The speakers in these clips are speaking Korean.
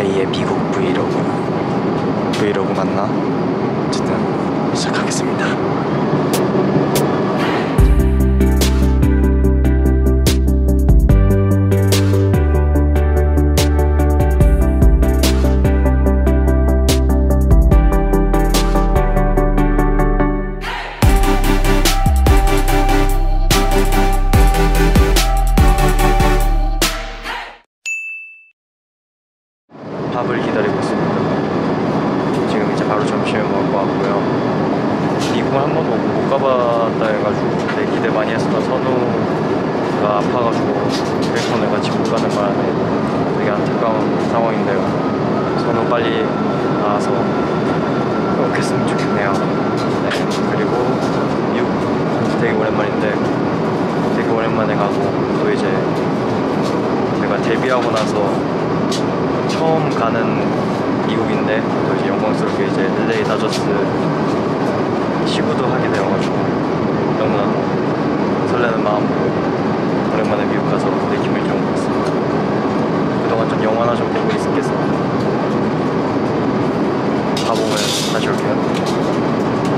제2의 미국 브이로그 맞나? 어쨌든 시작하겠습니다. 밥을 기다리고 있습니다. 지금 이제 바로 점심을 먹고 왔고요. 미국을 한 번도 못 가봤다 해가지고 되게 기대 많이 했었던 선우가 아파가지고 그래서 같이 못 가는 바람에 되게 안타까운 상황인데요. 선우 빨리 나와서 행복했으면 좋겠네요. 네, 그리고 미국 되게 오랜만인데 되게 오랜만에 가고 또 이제 제가 데뷔하고 나서 처음 가는 미국인데 또 이제 영광스럽게 이제 LA 다저스 시구도 하게 되어가지고 너무나 설레는 마음으로 오랜만에 미국 가서 느낌을 좀 받습니다. 그동안 좀 영화나 좀 보고 있었겠습니다. 가보면 다시 올게요.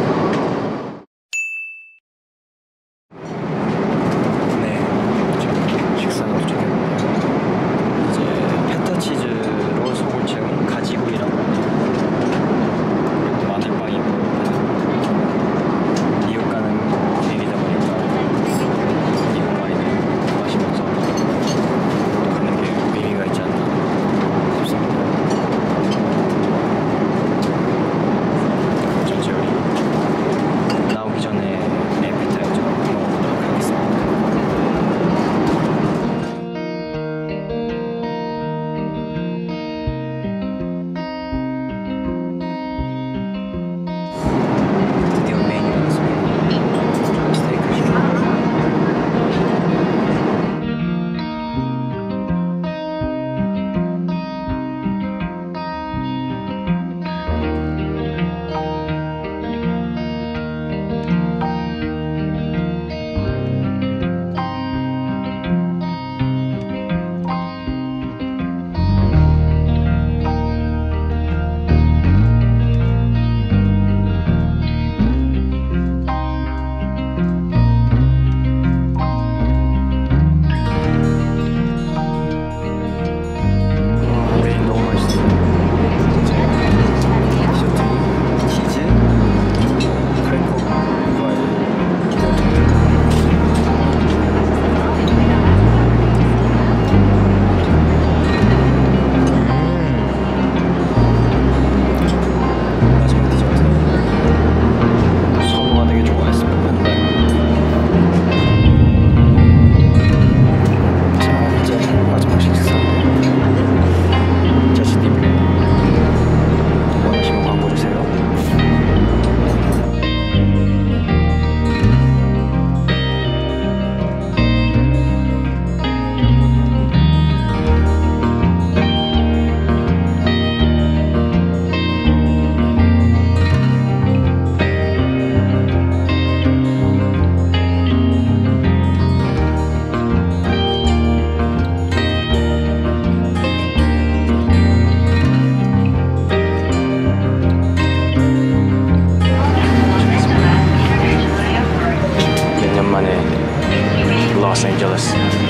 로스앤젤레스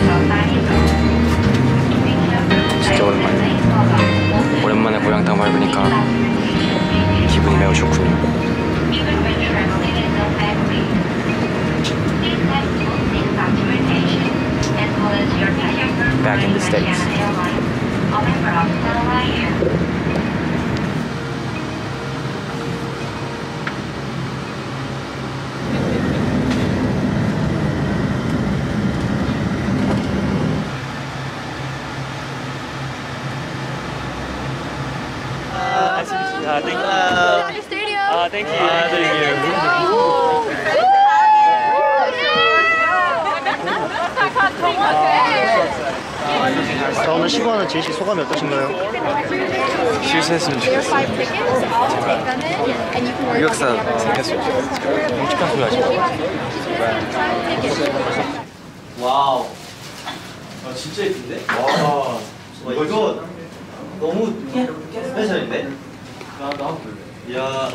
진짜 오랜만에 고향 땅 밟으니까 기분이 매우 좋군요. Back in the States. Thank you. Thank you. 자, 오늘 시구하는 제이씨 소감이 어떠신가요? 실수했으면 좋겠어요. 유격사 생겼으면 좋겠어요. 뭉직한 소리 하지 마. 와우. 진짜 예쁜데? 와. 이거 너무 스페셜인데? 야,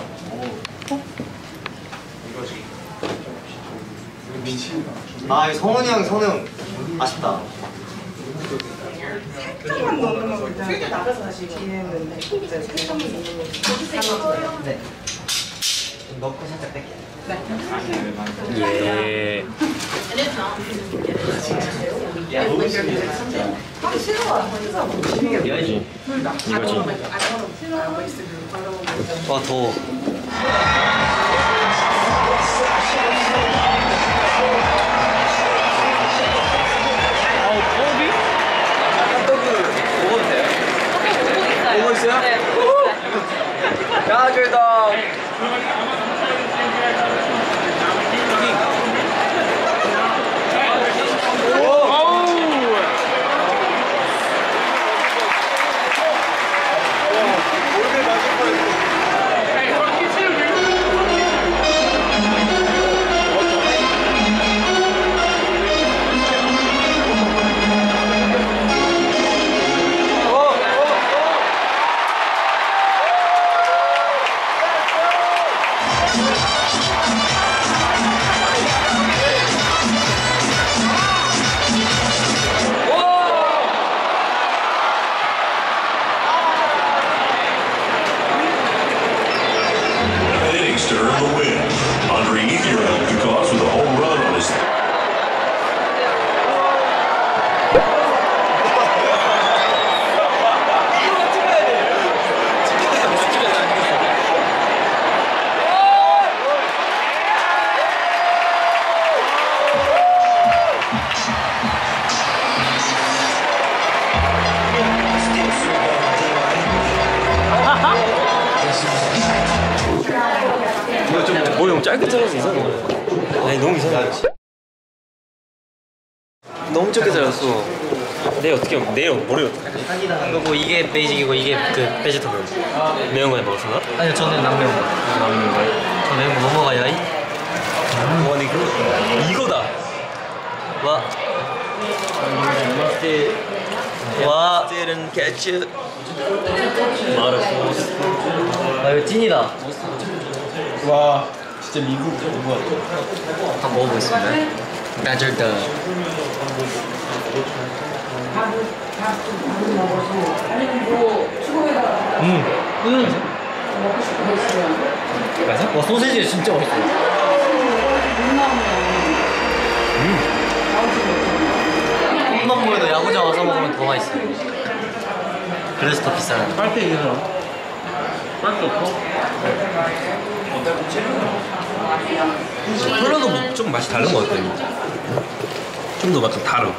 아, 성훈이 형 선우 아쉽다. 살짝만 넣는 거 있잖아요. 나가서 다시 기회했는데 살짝만 넣는 거. 네. 넣고 살짝 뺄게. 예. 야, 너무 싫어. 하기 싫어. 이거지. 이거지. 와, 더워. 보고 있어요? 네. 야, 저기다. To earn the win. Andre Ethier helped the cause with a home run on his. 머리 너무 짧게 잘라서 이상해. 아니 너무 이상해. 너무 짧게 잘랐어. 내일 어떻게 내일 머리 어떻게? 그리고 이게 베이직이고 이게 그 베지터블. 매운 거에 먹었어? 아니요, 저는 남매운 거. 남는 거야? 저 매운 거 넘어가야 이. 아니 이거다. 와. 와. 스틸은 케첩. 마르 소스. 아, 이거 찐이다. 와, 진짜 미국 온 것 같아. 한번 먹어보겠습니다. 배절드. 와, 소세지 진짜 맛있어. 홈런볼도 야구장 와서 먹으면 더 맛있어. 그래서 더 비싸요. 빨대 이거는 빨대 없어? 콜라도 뭐 좀 맛이 다른 것 같아. 좀 더 맛 좀 다른.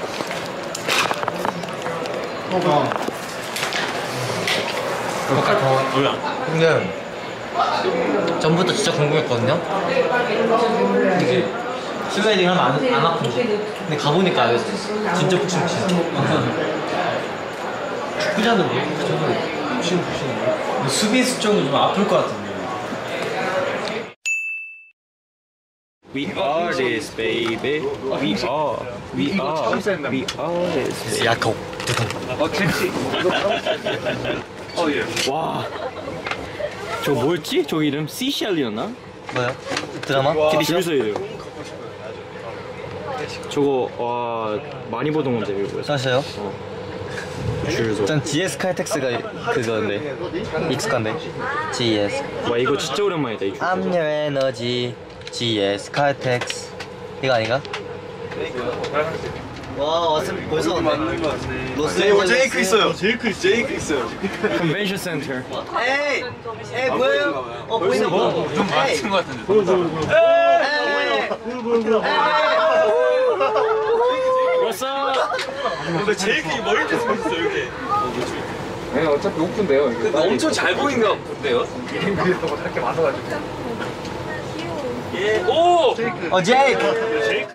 근데 전부터 진짜 궁금했거든요. 이게 슬라이딩 하면 안 아픈지. 근데 가보니까 알겠어. 진짜 푹신푹신. 축구장도 저는 푹신푹신. 수비수 쪽은 좀 아플 것 같은데. We are this baby. We are this. 야코. 와. 저거 뭐였지? 저 이름 시샬이었나? 뭐야? 드라마? 줄 서야 돼요. 저거 와 많이 보던 건데 이거. 사셨어요? 줄 서. 일단 GS 칼텍스가 그건데 익숙한데. GS. 와 이거 진짜 오랜만이다 이 줄. I'm your energy. GS 칼텍스. 이거 아닌가? 와, 왔으면 벌써 왔네. 제이크 있어요. 제이크 있어요. 컨벤션 센터. 에이! 에이, 보여요? 보이나 봐. 좀 맞춘 것 같은데. What's up? 근데 제이크 멀리 서 있어 이렇게. 네, 어차피 높은데요. 이거. 근데 엄청 잘 보이는 것 같은데요? 비행기에서 이렇게 맞아가지고. 예. 오! 제이크! 제이크.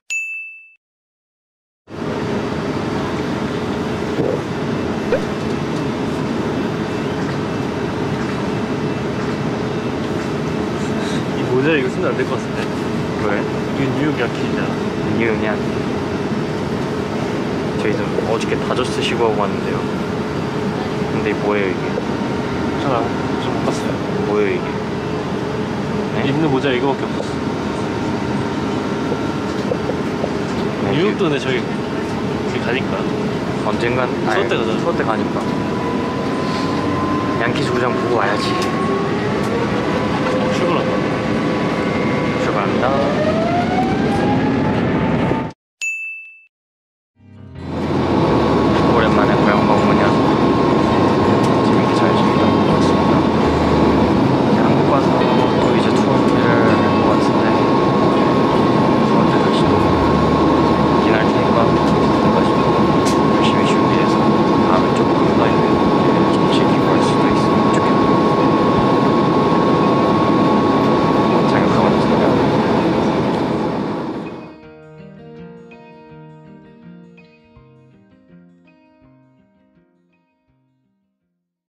이 모자 이거 쓰면 안 될 것 같은데. 왜? 윤유약이잖아. 윤유약. 저희 좀 어저께 다저스 시고 하고 왔는데요. 근데 이게 뭐예요 이게? 제가 좀 못 봤어요. 뭐예요 이게? 네? 입는 모자 이거밖에 없었어. 네, 뉴욕도 근데 저기 가니까. 언젠간 수업 때 가잖아. 수업 때 가니까 양키즈 구장 보고 와야지. 출근한다. 출발합니다.